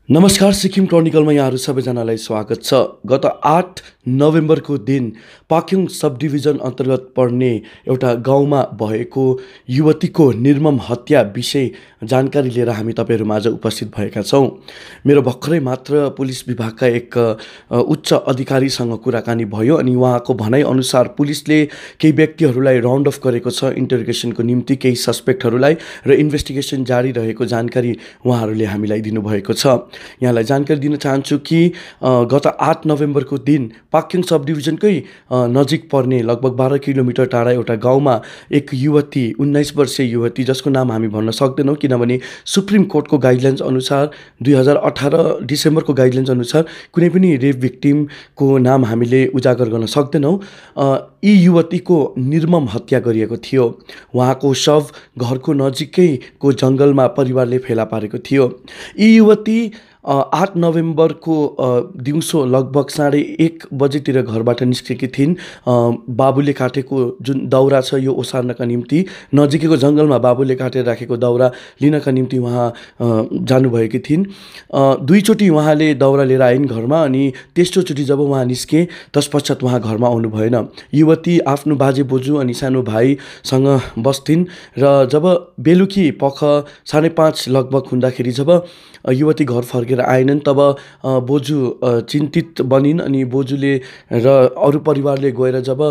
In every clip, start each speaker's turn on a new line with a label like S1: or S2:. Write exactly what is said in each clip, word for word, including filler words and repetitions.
S1: नमस्कार, सिक्किम क्रोनिकलमा यहाँहरू सबैजनालाई स्वागत छ। गत आठ नोभेम्बरको दिन पाक्योङ सब डिभिजन अन्तर्गत पर्ने एउटा गाउँमा भएको युवतीको निर्मम हत्या विषय जानकारी लिएर हामी तपाईँहरूमाझ उपस्थित भएका छौँ। मेरो भर्खरै मात्र पुलिस विभागका एक उच्च अधिकारीसँग कुराकानी भयो अनि उहाँको भनाइअनुसार पुलिसले केही व्यक्तिहरूलाई राउन्ड अफ गरेको छ इन्टरोगेसनको निम्ति, केही सस्पेक्टहरूलाई, र इन्भेस्टिगेसन जारी रहेको जानकारी उहाँहरूले हामीलाई दिनुभएको छ। यहाँलाई जानकारी दिन चाहन्छु कि गत आठ नोभेम्बरको दिन पाक्योङ सब डिभिजनकै नजिक पर्ने लगभग बाह्र किलोमिटर टाढा एउटा गाउँमा एक युवती, उन्नाइस वर्षीय युवती, जसको नाम हामी भन्न सक्दैनौँ किनभने सुप्रिम कोर्टको गाइडलाइन्स अनुसार दुई हजार अठार डिसेम्बरको गाइडलाइन्स अनुसार कुनै पनि रेप भिक्टिमको नाम हामीले उजागर गर्न सक्दैनौँ। यी युवतीको निर्मम हत्या गरिएको थियो। उहाँको शव घरको नजिकैको जङ्गलमा परिवारले फेला पारेको थियो। यी युवती आठ नोभेम्बरको दिउँसो लगभग साढे एक बजेतिर घरबाट निस्केकी थिइन्। बाबुले काटेको जुन दाउरा छ यो ओसार्नका निम्ति नजिकैको जङ्गलमा बाबुले काटेर राखेको दाउरा लिनका निम्ति उहाँ जानुभएकी थिइन्। दुईचोटि उहाँले दाउरा लिएर आइन् घरमा, अनि तेस्रोचोटि जब उहाँ निस्के तत्पश्चात उहाँ घरमा आउनु भएन। युवती आफ्नो बाजे बोजू अनि सानो भाइसँग बस्थिन् र जब बेलुकी पख साढे पाँच लगभग हुँदाखेरि जब युवती घर फर्केर आएनन् तब बोजू चिन्तित बनिन् अनि बोजूले र अरू परिवारले गएर जब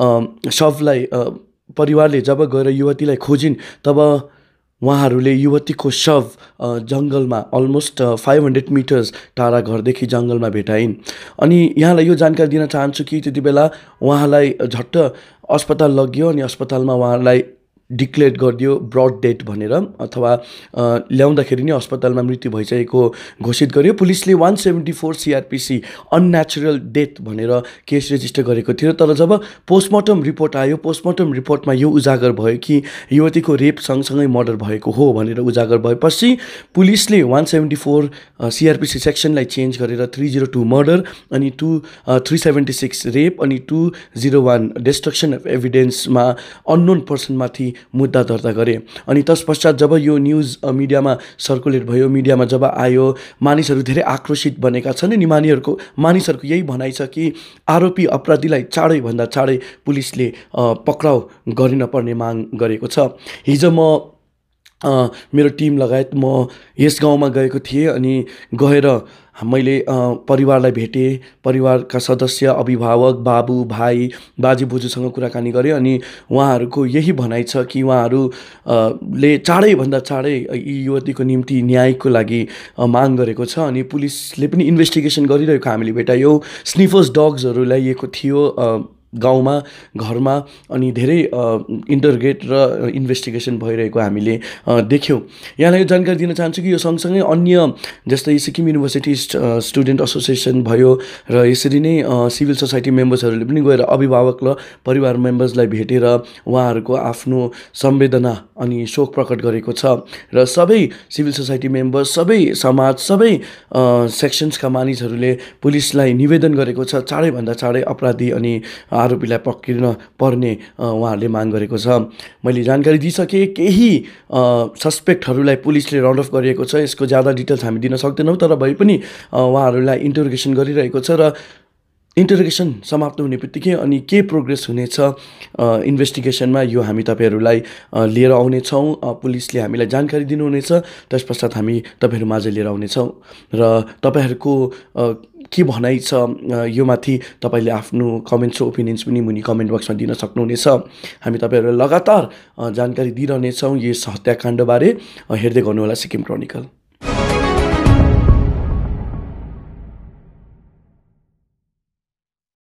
S1: शवलाई परिवारले जब गएर युवतीलाई खोजिन् तब उहाँहरूले युवतीको शव जङ्गलमा अलमोस्ट फाइभ हन्ड्रेड मिटर्स टाढा घरदेखि जङ्गलमा भेटाइन्। अनि यहाँलाई यो जानकारी दिन चाहन्छु कि त्यति बेला उहाँलाई झट्ट अस्पताल लगियो अनि अस्पतालमा उहाँलाई डिक्लेयर गरिदियो ब्रड डेथ भनेर, अथवा ल्याउँदाखेरि नै अस्पतालमा मृत्यु भइसकेको घोषित गर्यो। पुलिसले one seventy four CrPC unnatural death भनेर केस रेजिस्टर गरेको थियो। तर जब पोस्टमार्टम रिपोर्ट आयो, पोस्टमार्टम रिपोर्टमा यो उजागर भयो कि युवतीको रेप सँगसँगै मर्डर भएको हो भनेर उजागर भएपछि पुलिसले वान सेभेन्टी फोर सिआरपिसी सेक्सनलाई चेन्ज गरेर थ्री जिरो टू मर्डर अनि two three seventy six rape अनि two zero one destruction of एभिडेन्समा अननोन पर्सनमाथि मुद्दा दर्ता गरे। अनि तत्पश्चात जब यो न्युज मिडियामा सर्कुलेट भयो, मिडियामा जब आयो, मानिसहरू धेरै आक्रोशित बनेका छन्। अनि मानिसहरूको मानिसहरूको यही भनाइ छ कि आरोपी अपराधीलाई चाँडैभन्दा चाँडै पुलिसले पक्राउ गरिनपर्ने माग गरेको छ। हिजो म मेरो टिम लगायत म यस गाउँमा गएको थिएँ अनि गएर मैले परिवारलाई भेटेँ। परिवारका सदस्य, अभिभावक, बाबु, भाइ, बाजे बोजूसँग कुराकानी गरेँ अनि उहाँहरूको यही भनाइ छ कि उहाँहरूले चाँडैभन्दा चाँडै यी युवतीको निम्ति न्यायको लागि माग गरेको छ। अनि पुलिसले पनि इन्भेस्टिगेसन गरिरहेको हामीले भेटायौँ। स्निफर्स डग्सहरू ल्याइएको थियो गाउँमा, घरमा, अनि धेरै इन्टरगेट र इन्भेस्टिगेसन भइरहेको हामीले देख्यौँ। यहाँलाई यो जानकारी दिन चाहन्छु कि यो सँगसँगै अन्य जस्तै सिक्किम युनिभर्सिटी स्टुडेन्ट एसोसिएसन भयो र यसरी नै सिभिल सोसाइटी मेम्बर्सहरूले पनि गएर अभिभावक र परिवार मेम्बर्सलाई भेटेर उहाँहरूको आफ्नो संवेदना अनि शोक प्रकट गरेको छ। र सबै सिभिल सोसाइटी मेम्बर्स, सबै समाज, सबै सेक्सन्सका मानिसहरूले पुलिसलाई निवेदन गरेको छ चाँडैभन्दा चाँडै अपराधी अनि आरोपीलाई पक्रिन पर्ने उहाँहरूले माग गरेको छ। मैले जानकारी दिइसकेँ। केही सस्पेक्टहरूलाई पुलिसले राउन्ड अफ गरिएको छ। यसको ज्यादा डिटेल्स हामी दिन सक्दैनौँ, तर भए पनि उहाँहरूलाई इन्टरोगेसन गरिरहेको छ र इन्टरोगेसन समाप्त हुने बित्तिकै अनि के प्रोग्रेस हुनेछ इन्भेस्टिगेसनमा यो हामी तपाईँहरूलाई लिएर आउनेछौँ। पुलिसले हामीलाई जानकारी दिनुहुनेछ, त्यसपश्चात हामी तपाईँहरूमाझ लिएर आउनेछौँ। र तपाईँहरूको के भनाइ छ यो माथि तपाईँले आफ्नो कमेन्ट्स र ओपिनियन्स पनि मुनि कमेन्ट बक्समा दिन सक्नुहुनेछ। हामी तपाईँहरूलाई लगातार जानकारी दिइरहनेछौँ यस हत्याकाण्डबारे। हेर्दै गर्नुहोला सिक्किम क्रोनिकल।